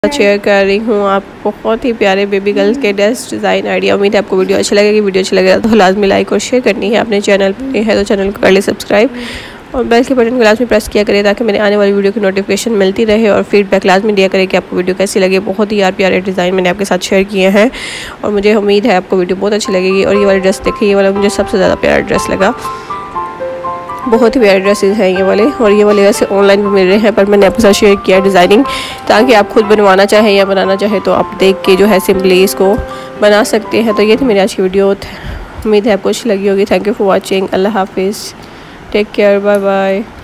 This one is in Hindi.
शेयर कर रही हूँ आप बहुत ही प्यारे बेबी गर्ल्स के ड्रेस डिज़ाइन आइडिया। उम्मीद है आपको वीडियो अच्छा लगेगी। वीडियो अच्छा लगेगा तो लाजमी लाइक और शेयर करनी है। अपने चैनल पर है तो चैनल को कर ले सब्सक्राइब और बेल के बटन को लाजमी प्रेस किया करें ताकि मेरे आने वाली वीडियो की नोटिफिकेशन मिलती रहे। और फीडबैक लाजमी दिया करें कि आपको वीडियो कैसी लगे। बहुत ही यार प्यारे डिज़ाइन मैंने आपके साथ शेयर किए हैं और मुझे उम्मीद है आपको वीडियो बहुत अच्छी लगेगी। और ये वाली ड्रेस देखिए, ये वाला मुझे सबसे ज़्यादा प्यारा ड्रेस लगा। बहुत ही प्यारे ड्रेसेस हैं ये वाले, और ये वाले वैसे ऑनलाइन भी मिल रहे हैं पर मैंने आपके साथ शेयर किया डिज़ाइनिंग ताकि आप खुद बनवाना चाहें या बनाना चाहें तो आप देख के जो है सिंपली इसको बना सकते हैं। तो ये थी मेरी आज की वीडियो। उम्मीद है आपको अच्छी लगी होगी। Thank you for watching. अल्लाह हाफिज़। Take care. Bye bye.